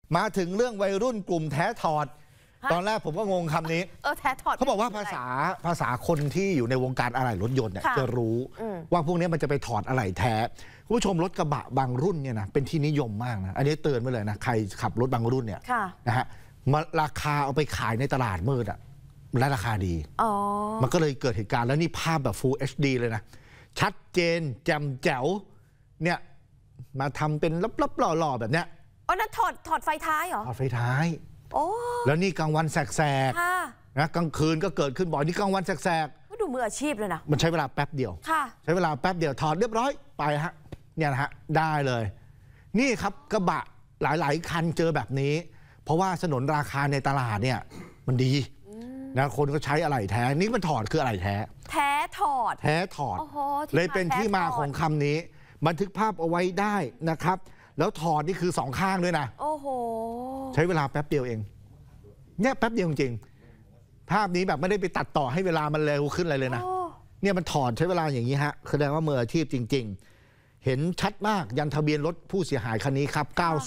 มาถึงเรื่องวัยรุ่นกลุ่มแท้ถอดตอนแรกผมก็งงคำนี้แท้ถอดเขาบอกว่าภาษาคนที่อยู่ในวงการอะไหล่รถยนต์เนี่ยจะรู้ว่าพวกนี้มันจะไปถอดอะไหล่แท้คุณผู้ชมรถกระบะบางรุ่นเนี่ยนะเป็นที่นิยมมากนะอันนี้เตือนไว้เลยนะใครขับรถบางรุ่นเนี่ยนะฮะมาราคาเอาไปขายในตลาดมืดอ่ะและราคาดีมันก็เลยเกิดเหตุการณ์แล้วนี่ภาพแบบ Full HD เลยนะชัดเจนแจ่มแจ๋วเนี่ยมาทำเป็นลับๆหล่อๆแบบเนี้ยนั่นถอดไฟท้ายเหรอถอดไฟท้ายแล้วนี่กลางวันแสกๆนะกลางคืนก็เกิดขึ้นบ่อยนี่กลางวันแสกๆดูมืออาชีพเลยนะมันใช้เวลาแป๊บเดียวใช้เวลาแป๊บเดียวถอดเรียบร้อยไปฮะเนี่ยนะฮะได้เลยนี่ครับกระบะหลายๆคันเจอแบบนี้เพราะว่าสนนราคาในตลาดเนี่ยมันดีนะคนก็ใช้อะไหล่แท้นี่มันถอดคืออะไหล่แท้ถอดเลยเป็นที่มาของคำนี้บันทึกภาพเอาไว้ได้นะครับแล้วถอดนี่คือสองข้างด้วยนะใช้เวลาแป๊บเดียวเองเนี่ยแป๊บเดียวจริงภาพนี้แบบไม่ได้ไปตัดต่อให้เวลามันเร็วขึ้นอะไรเลยนะเนี่ยมันถอดใช้เวลาอย่างนี้ฮะแสดงว่ามืออาชีพจริงๆเห็นชัดมากยันทะเบียนรถผู้เสียหายคันนี้ครับ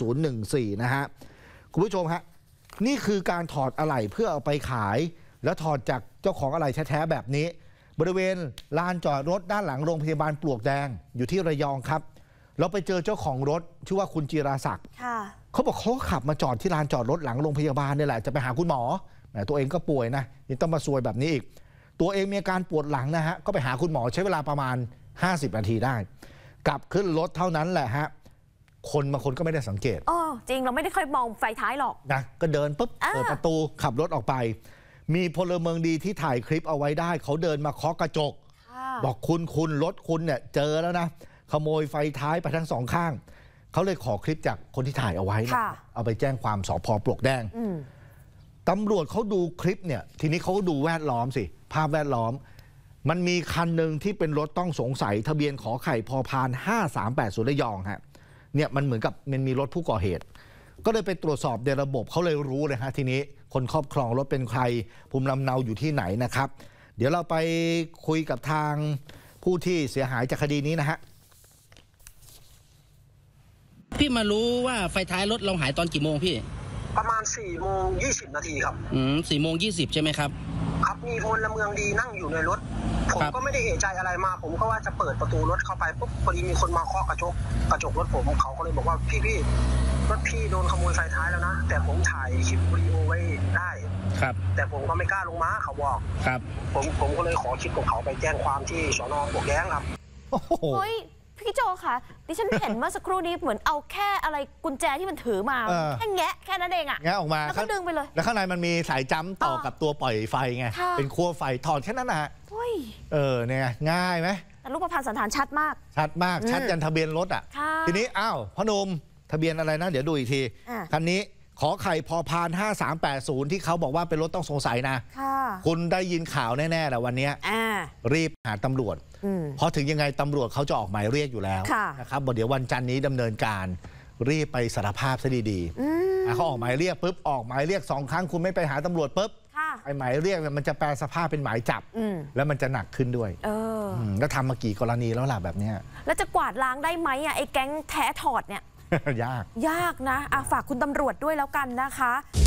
9014นะฮะคุณผู้ชมฮะนี่คือการถอดอะไหล่เพื่อเอาไปขายแล้วถอดจากเจ้าของอะไหล่แท้ๆแบบนี้บริเวณลานจอดรถด้านหลังโรงพยาบาลปลวกแดงอยู่ที่ระยองครับเราไปเจอเจ้าของรถชื่อว่าคุณจิราศักดิ์เขาบอกเขาขับมาจอดที่ลานจอดรถหลังโรงพยาบาลนี่แหละจะไปหาคุณหมอแต่ตัวเองก็ป่วยนะยังต้องมาซวยแบบนี้อีกตัวเองมีอาการปวดหลังนะฮะก็ไปหาคุณหมอใช้เวลาประมาณ50 นาทีได้กลับขึ้นรถเท่านั้นแหละฮะคนบางคนก็ไม่ได้สังเกตจริงเราไม่ได้ค่อยมองไฟท้ายหรอกนะก็เดินปุ๊บเปิดประตูขับรถออกไปมีพลเมืองดีที่ถ่ายคลิปเอาไว้ได้เขาเดินมาเคาะกระจกบอกคุณรถคุณเนี่ยเจอแล้วนะขโมยไฟท้ายไปทั้งสองข้างเขาเลยขอคลิปจากคนที่ถ่ายเอาไว้เอาไปแจ้งความสภ.ปลวกแดงตำรวจเขาดูคลิปเนี่ยทีนี้เขาก็ดูแวดล้อมสิภาพแวดล้อมมันมีคันหนึ่งที่เป็นรถต้องสงสัยทะเบียนขอไข่พพาน5380ระยองฮะเนี่ยมันเหมือนกับมันมีรถผู้ก่อเหตุก็เลยไปตรวจสอบในระบบเขาเลยรู้เลยฮะทีนี้คนครอบครองรถเป็นใครภูมิลำเนาอยู่ที่ไหนนะครับเดี๋ยวเราไปคุยกับทางผู้ที่เสียหายจากคดีนี้นะฮะพี่มารู้ว่าไฟท้ายรถเราหายตอนกี่โมงพี่ประมาณ4:20 นาทีครับ 4:20ใช่ไหมครับครับมีพลเมืองดีนั่งอยู่ในรถผมก็ไม่ได้เอะใจอะไรมาผมก็ว่าจะเปิดประตูรถเข้าไปปุ๊บพอดีมีคนมาเคาะกระจกรถผมเขาก็เลยบอกว่าพี่รถพี่โดนขโมยไฟท้ายแล้วนะแต่ผมถ่ายคลิปวิดีโอไว้ได้ครับแต่ผมก็ไม่กล้าลงมาเขาบอกครับผมก็เลยขอคลิปของเขาไปแจ้งความที่สน.ปลวกแดงครับเฮ้ยพี่โจค่ะดิฉันเห็นเมื่อสักครู่นี้เหมือนเอาแค่อะไรกุญแจที่มันถือมาแค่แค่นั้นเองแงะออกมาแล้วก็ดึงไปเลยแล้วข้างในมันมีสายจ้ำต่อกับตัวปล่อยไฟไงเป็นขั้วไฟถอดแค่นั้นนะฮะเนี่ยง่ายไหมแต่รูปพรรณสันฐานชัดมากชัดยันทะเบียนรถอ่ะทีนี้พ่อหนุ่มทะเบียนอะไรนะเดี๋ยวดูอีกทีคันนี้ขอไข่พพาน5380ที่เขาบอกว่าเป็นรถต้องสงสัยนะคุณได้ยินข่าวแน่ๆแหละวันนี้รีบหาตำรวจเพราะถึงยังไงตำรวจเขาจะออกหมายเรียกอยู่แล้วนะครับเดี๋ยววันจันทร์นี้ดำเนินการรีบไปสารภาพซะดีๆเขาออกหมายเรียกปุ๊บออกหมายเรียก2 ครั้งคุณไม่ไปหาตำรวจปุ๊บไอ้หมายเรียกมันจะแปลสภาพเป็นหมายจับแล้วมันจะหนักขึ้นด้วยแล้วทำมากี่กรณีแล้วล่ะแบบนี้แล้วจะกวาดล้างได้ไหมไอ้แก๊งแท้ถอดเนี่ยยากนะฝากคุณตำรวจด้วยแล้วกันนะคะ